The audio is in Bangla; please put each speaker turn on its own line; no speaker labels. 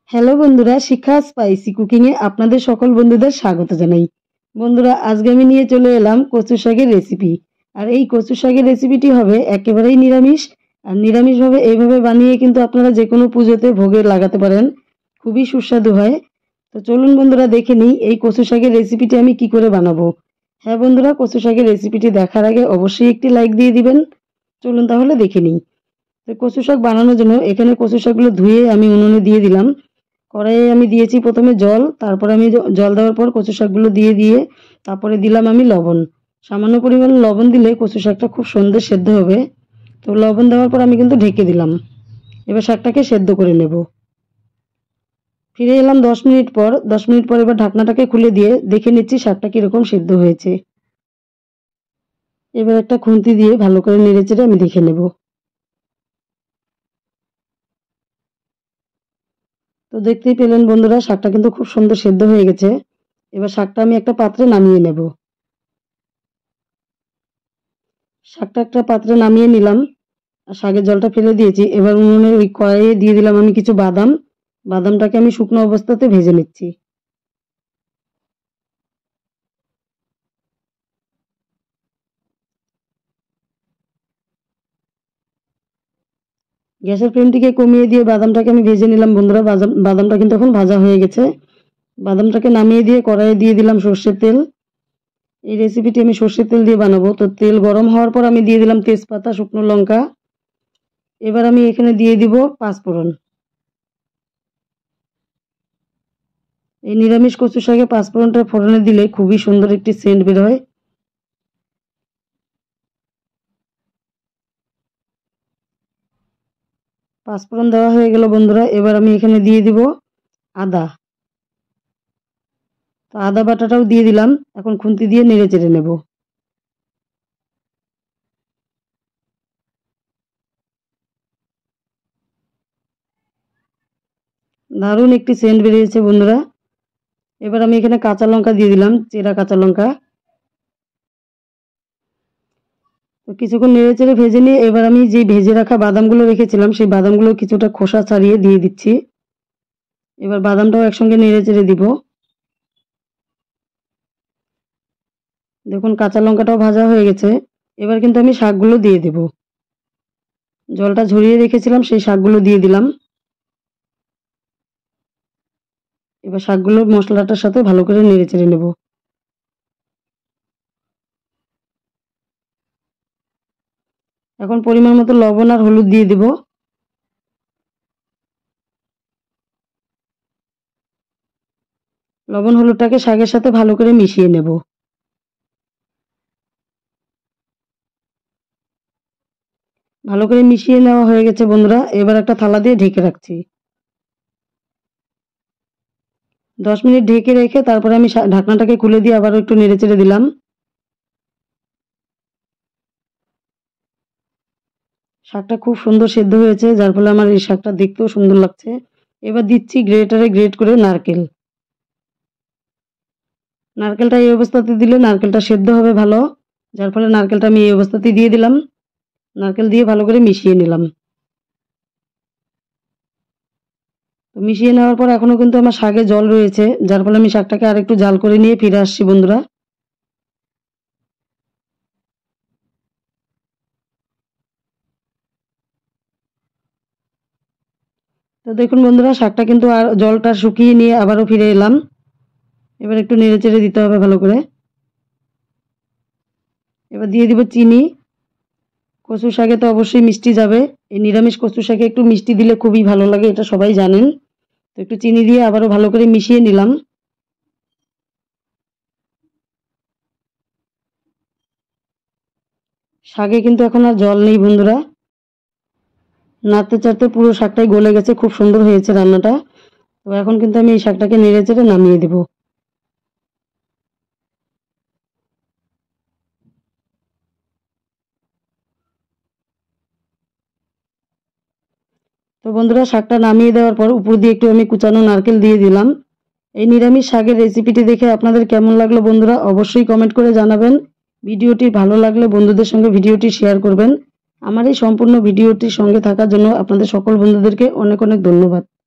হ্যালো বন্ধুরা, শিখা স্পাইসি কুকিং এ আপনাদের সকল বন্ধুদের স্বাগত জানাই। বন্ধুরা, আজকে আমি নিয়ে চলে এলাম কচু শাকের রেসিপি। আর এই কচু শাকের রেসিপিটি হবে একেবারেই নিরামিষ। আর নিরামিষভাবে এইভাবে বানিয়ে কিন্তু আপনারা যে কোনো পুজোতে ভোগে লাগাতে পারেন, খুবই সুস্বাদু হয়। তো চলুন বন্ধুরা, দেখে নিই এই কচু শাকের রেসিপিটি আমি কি করে বানাবো। হ্যাঁ বন্ধুরা, কচু শাকের রেসিপিটি দেখার আগে অবশ্যই একটি লাইক দিয়ে দিবেন। চলুন তাহলে দেখে নিই। তো কচু শাক বানানোর জন্য এখানে কচু শাকগুলো ধুয়ে আমি উনুনে দিয়ে দিলাম। কড়াইয়ে আমি দিয়েছি প্রথমে জল, তারপরে আমি জল দেওয়ার পর কচু শাকগুলো দিয়ে তারপরে দিলাম আমি লবণ। সামান্য পরিমাণে লবণ দিলে কচু শাকটা খুব সুন্দর সেদ্ধ হবে। তো লবণ দেওয়ার পর আমি কিন্তু ঢেকে দিলাম। এবার শাকটাকে সেদ্ধ করে নেব। ফিরে এলাম 10 মিনিট পর। 10 মিনিট পর এবার ঢাকনাটাকে খুলে দিয়ে দেখে নিচ্ছি শাকটা কিরকম সেদ্ধ হয়েছে। এবার একটা খুন্তি দিয়ে ভালো করে নেড়েচেড়ে আমি দেখে নেব। তো দেখতেই পেলেন বন্ধুরা, শাকটা কিন্তু খুব সুন্দর সেদ্ধ হয়ে গেছে। এবার শাকটা আমি একটা পাত্রে নামিয়ে নেব। শাকটা একটা পাত্রে নামিয়ে নিলাম আর শাকের জলটা ফেলে দিয়েছি। এবার উনুনের ওই কড়াইয়ে দিয়ে দিলাম আমি কিছু বাদাম। বাদামটাকে আমি শুকনো অবস্থাতে ভেজে নিচ্ছি। গ্যাসের ফ্লেমটিকে কমিয়ে দিয়ে বাদামটাকে আমি ভেজে নিলাম বন্ধুরা। বাদামটা কিন্তু এখন ভাজা হয়ে গেছে। বাদামটাকে নামিয়ে দিয়ে কড়াইয়ে দিয়ে দিলাম সর্ষের তেল। এই রেসিপিটি আমি সর্ষের তেল দিয়ে বানাবো। তো তেল গরম হওয়ার পর আমি দিয়ে দিলাম তেজপাতা, শুকনো লঙ্কা। এবার আমি এখানে দিয়ে দিব পাঁচফোড়ন। এই নিরামিষ কচু শাকে পাঁচফোড়নটা ফোড়নে দিলে খুবই সুন্দর একটি সেন্ট বের হয়। পাঁচফোড়ন দেওয়া হয়ে গেল বন্ধুরা। এবার আমি এখানে দিয়ে দিব আদা। তো আদা বাটাটাও দিয়ে দিলাম। এখন খুন্তি দিয়ে নেড়ে চেড়ে নেব। দারুণ একটি সেন্ট বেরিয়েছে বন্ধুরা। এবার আমি এখানে কাঁচা লঙ্কা দিয়ে দিলাম, চেরা কাঁচা লঙ্কা। তো কিছুক্ষণ নেড়ে চেড়ে ভেজে নিয়ে এবার আমি যে ভেজে রাখা বাদামগুলো রেখেছিলাম সেই বাদামগুলো কিছুটা খোসা ছাড়িয়ে দিয়ে দিচ্ছি। এবার বাদামটাও একসঙ্গে নেড়ে চেড়ে দিব। দেখুন কাঁচা লঙ্কাটাও ভাজা হয়ে গেছে। এবার কিন্তু আমি শাকগুলো দিয়ে দেব। জলটা ঝরিয়ে রেখেছিলাম সেই শাকগুলো দিয়ে দিলাম। এবার শাকগুলো মশলাটার সাথে ভালো করে নেড়ে চেড়ে নেব। এখন পরিমাণ মতো লবণ আর হলুদ দিয়ে দেব। লবণ হলুদটাকে শাকের সাথে ভালো করে মিশিয়ে নেব। ভালো করে মিশিয়ে নেওয়া হয়ে গেছে বন্ধুরা। এবার একটা থালা দিয়ে ঢেকে রাখছি। 10 মিনিট ঢেকে রেখে তারপরে আমি ঢাকনাটাকে খুলে দিয়ে আবারও একটু নেড়ে চেড়ে দিলাম। শাকটা খুব সুন্দর সেদ্ধ হয়েছে, যার ফলে আমার এই শাকটা দেখতেও সুন্দর লাগছে। এবার দিচ্ছি গ্রেটারে গ্রেট করে নারকেল। নারকেলটা এই অবস্থাতে দিলে নারকেলটা সেদ্ধ হবে ভালো, যার ফলে নারকেলটা আমি এই অবস্থাতেই দিয়ে দিলাম। নারকেল দিয়ে ভালো করে মিশিয়ে নিলাম। তো মিশিয়ে নেওয়ার পর এখনো কিন্তু আমার শাকে জল রয়েছে, যার ফলে আমি শাকটাকে আর একটু জাল করে নিয়ে ফিরে আসছি বন্ধুরা। তো দেখুন বন্ধুরা, শাকটা কিন্তু আর জলটা শুকিয়ে নিয়ে আবারও ফিরে এলাম। এবার একটু নেড়ে চেড়ে দিতে হবে ভালো করে। এবার দিয়ে দিব চিনি। কচু শাকে তো অবশ্যই মিষ্টি যাবে। এই নিরামিষ কচু শাকে একটু মিষ্টি দিলে খুবই ভালো লাগে, এটা সবাই জানেন। তো একটু চিনি দিয়ে আবারও ভালো করে মিশিয়ে নিলাম। শাকে কিন্তু এখন আর জল নেই বন্ধুরা। নাড়তে চাড়তে পুরো শাকটাই গলে গেছে, খুব সুন্দর হয়েছে রান্নাটা। তো এখন কিন্তু আমি এই শাকটাকে নেড়ে চেড়ে নামিয়ে দেব। তো বন্ধুরা, শাকটা নামিয়ে দেওয়ার পর উপর দিয়ে একটু আমি কুচানো নারকেল দিয়ে দিলাম। এই নিরামিষ শাকের রেসিপিটি দেখে আপনাদের কেমন লাগলো বন্ধুরা, অবশ্যই কমেন্ট করে জানাবেন। ভিডিওটি ভালো লাগলে বন্ধুদের সঙ্গে ভিডিওটি শেয়ার করবেন। আমার এই সম্পূর্ণ ভিডিওটির সঙ্গে থাকার জন্য আপনাদের সকল বন্ধুদেরকে অনেক অনেক ধন্যবাদ।